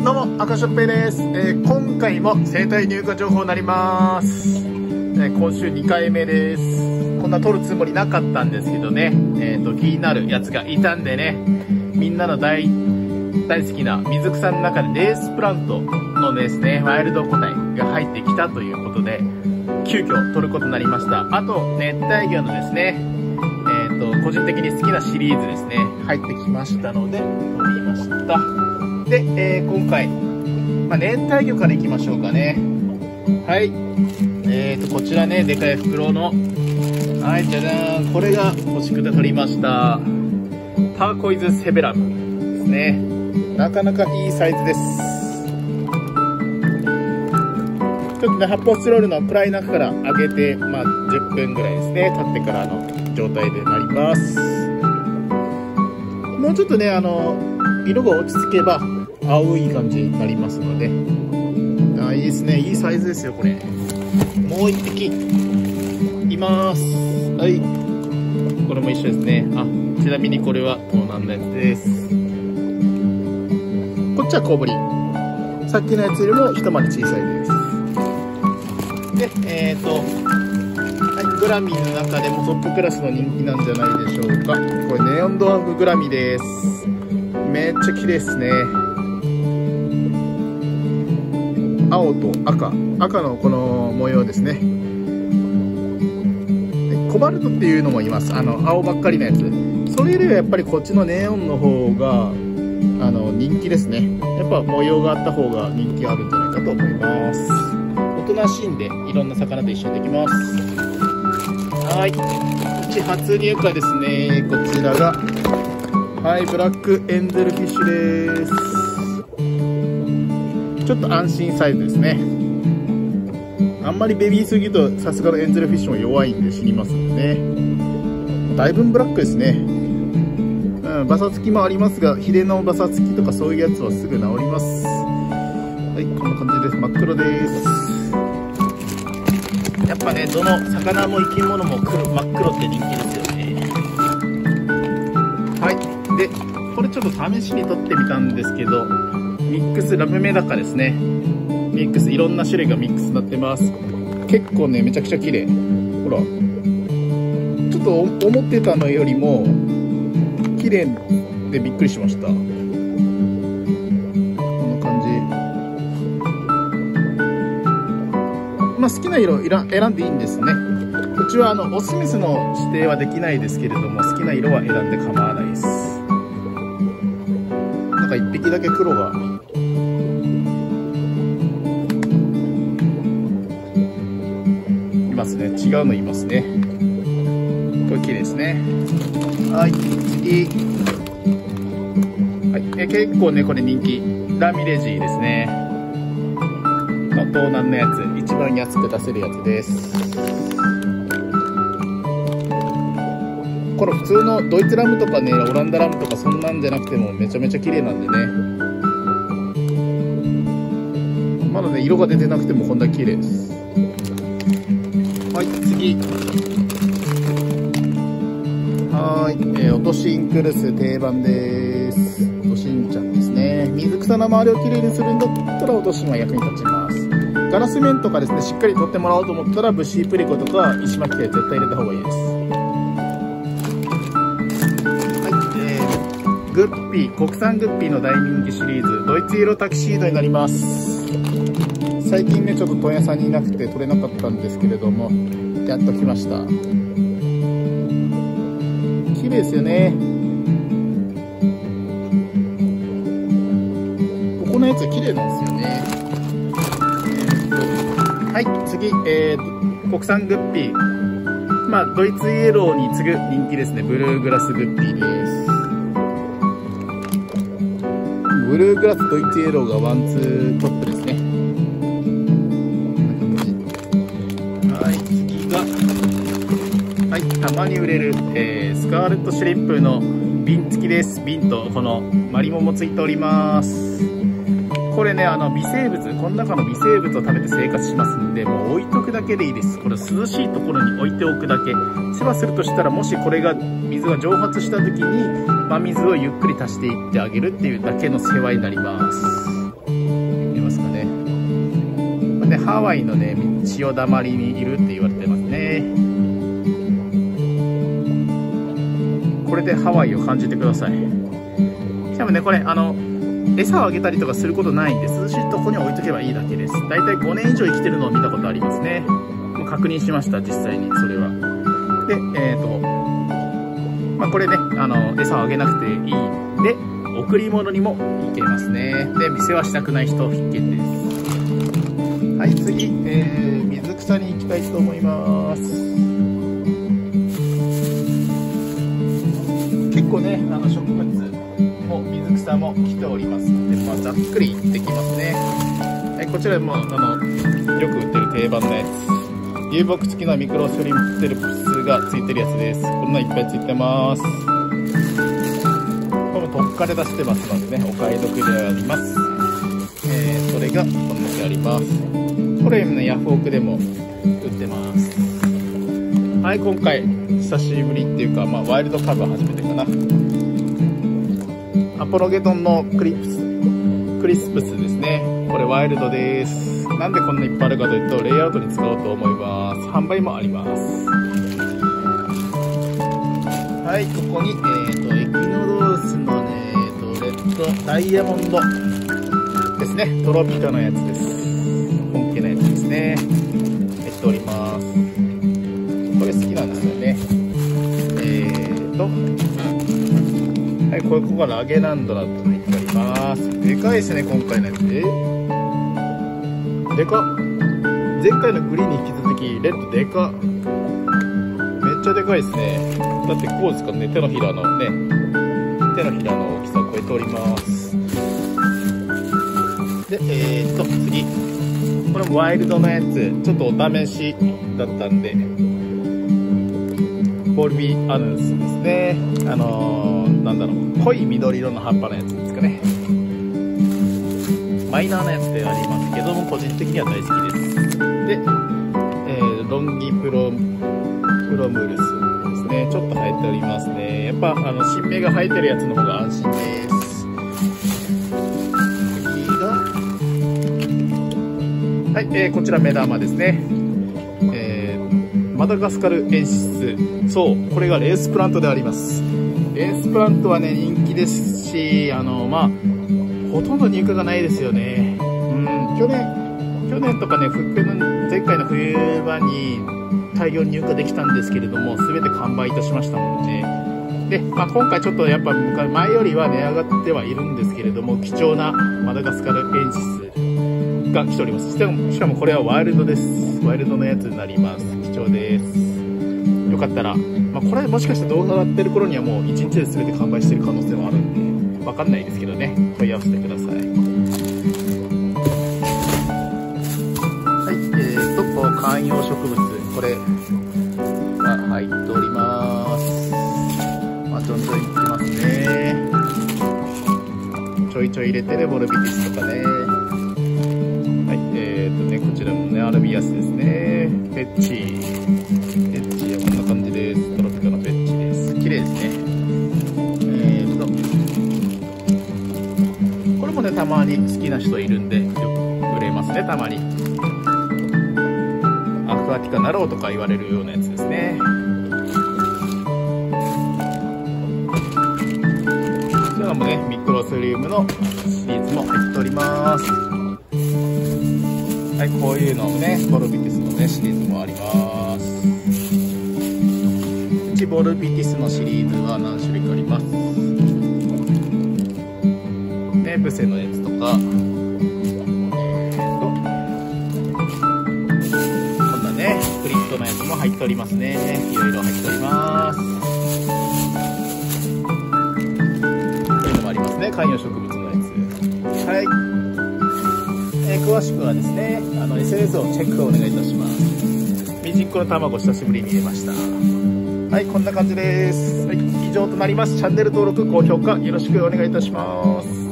どうも、赤しょっぺいです。今回も生体入荷情報になります。今週2回目です。こんな撮るつもりなかったんですけどね、気になるやつがいたんでね、みんなの大好きな水草の中でレースプラントのですね、ワイルド個体が入ってきたということで、急遽撮ることになりました。あと、熱帯魚のですね、個人的に好きなシリーズですね、入ってきましたので、撮りました。で、今回、熱帯魚からいきましょうかね。はい。こちらね、でかい袋の、はい、じゃじゃーん。これが欲しくて撮りました。ターコイズセベラムですね。なかなかいいサイズです。ちょっとね、発泡スチロールのプライナーから上げて、10分ぐらいですね、経ってからの状態でなります。もうちょっとね、色が落ち着けば、青い感じになりますので。いいですね。いいサイズですよ、これ。もう一匹、います。はい。これも一緒ですね。ちなみにこれは、こうなんのやつです。こっちは小ぶり。さっきのやつよりも一回り小さいです。で、グラミーの中でもトップクラスの人気なんじゃないでしょうか。これネオンドワーフグラミーです。めっちゃ綺麗ですね。青と赤のこの模様ですね。コバルトっていうのもいます。青ばっかりのやつ。それよりはやっぱりこっちのネオンの方が人気ですね。やっぱ模様があった方が人気あるんじゃないかと思います。おとなしいんでいろんな魚と一緒にできます。はい、うち初入荷ですね。こちらがはいブラックエンゼルフィッシュです。ちょっと安心サイズですね。あんまりベビーすぎるとさすがのエンゼルフィッシュも弱いんで死にますんでね。だいぶブラックですね。バサつきもありますが、ヒレのバサつきとかそういうやつはすぐ治ります。はい、こんな感じです。真っ黒です。やっぱね、どの魚も生き物も真っ黒って人気ですよね。はい。で、これちょっと試しに撮ってみたんですけど、ミックスラムメダカですね。ミックス、いろんな種類がミックスになってます。結構ね、めちゃくちゃ綺麗。ほら。ちょっと思ってたのよりも、綺麗でびっくりしました。こんな感じ。好きな色選んでいいんですね。うちはオスミスの指定はできないですけれども、好きな色は選んで構わないです。なんか一匹だけ黒が。いますね。違うのいますね。これ綺麗ですね。はい、次。はい、結構ね、これ人気。ラミレジーですね。盗難のやつ、一番安く出せるやつです。これ普通のドイツラムとかね、オランダラムとかそんなんじゃなくてもめちゃめちゃ綺麗なんでね。まだね、色が出てなくてもこんな綺麗です。はい、次。はい、オトシンクルス定番です。オトシンちゃんですね。水草の周りをきれいにするんだったらオトシンは役に立ちます。ガラス面とかですね、しっかり取ってもらおうと思ったらブッシープリコとか石巻で絶対入れた方がいいです。はい、グッピー、国産グッピーの大人気シリーズ、ドイツイエロータキシードになります。最近ね、ちょっと問屋さんにいなくて取れなかったんですけれども、やっと来ました。綺麗ですよね。ここのやつ綺麗なんですよね。はい、次、国産グッピー。ドイツイエローに次ぐ人気ですね。ブルーグラスグッピーです。ブルーグラス、ドイツイエローがワンツートップですね。はい、次が、はい、たまに売れる、スカーレットシュリンプの瓶付きです。瓶とこのマリモもついております。これね、微生物、この中の微生物を食べて生活しますんで、もう置いとくだけでいいです。これ涼しいところに置いておくだけ。世話するとしたら、もしこれが、水が蒸発した時に、真水をゆっくり足していってあげるっていうだけの世話になります。 ハワイのね、潮だまりにいるって言われてますね。これでハワイを感じてください。しかもね、これ餌をあげたりとかすることないんで、涼しいとこに置いとけばいいだけです。だいたい5年以上生きてるのを見たことありますね。もう確認しました、実際にそれは。で、これね、餌をあげなくていいんで、贈り物にもいけますね。で、見せはしたくない人必見です。はい、次、水草に行きたいと思います。結構ね、植物も水草も来ておりますので、ざっくり行ってきますね。はい、こちらも、よく売ってる定番のやつ。流木付きのミクロスリムテルプスが付いてるやつです。こんないっぱい付いてます。これも特価で出してますのでね、お買い得であります。それがこんだけあります。これね、ヤフオクでも売ってます。はい、今回久しぶりっていうか、ワイルドカブは初めてかな。アポロゲドンのクリスプスですね。これワイルドです。なんでこんないっぱいあるかというと、レイアウトに使おうと思います。販売もあります。はい、ここに、エキノドースのね、レッドダイヤモンドですね。トロピカのやつです。本家のやつですね。入っております。これ好きなんですよね。はい、ここがラゲナンドラと入っております。でかいですね、今回のやつ。でかっ。前回のグリーンに引き続き、レッドでかっ。めっちゃでかいですね。だってこうですかね、手のひらの大きさを超えております。で、次。これもワイルドのやつ。ちょっとお試しだったんで、ボルビーアヌスですね。なんだろう、濃い緑色の葉っぱのやつですかね。マイナーなやつでありますけども、個人的には大好きです。で、ロンギプロムールスですね。ちょっと生えておりますね。やっぱ、新芽が生えてるやつの方が安心です。次が、はい、こちら目玉ですね。マダガスカルエンシス。そう、これがレースプラントであります。レースプラントはね、人気ですし、ほとんど入荷がないですよね。去年とかね、前回の冬場に大量入荷できたんですけれども、すべて完売いたしましたので、で、今回ちょっとやっぱ前よりは値上がってはいるんですけれども、貴重なマダガスカルエンシスが来ております。しかもこれはワイルドです。ワイルドのやつになります。貴重です。よかったら、これもしかして動画が上がってる頃にはもう1日で全て完売してる可能性もあるんで、わかんないですけどね、問い合わせてください。はい、観葉植物、これが入っております。どんどんいきますね。ちょいちょい入れてね、ボルビティスとかね。はい、こちらもね、アルビアスですね。ペッチはこんな感じです。トロピカのペッチです。綺麗ですね。これもね、たまに好きな人いるんで、よく売れますね、たまに。アクアティカナローとか言われるようなやつですね。こちらもね、ミクロスリウムのシリーズも入っております。はい、こういうのもね、ボルビティスのね、シリーズもあります。うちボルビティスのシリーズは何種類かあります。ね、ブセのやつとか、こんなね、クリットのやつも入っておりますね。いろいろ入っております。こういうのもありますね、観葉植物のやつ。はい。詳しくはですね、SNS をチェックをお願いいたします。ミジンコの卵久しぶりに入れました。はい、こんな感じです。はい、以上となります。チャンネル登録、高評価よろしくお願いいたします。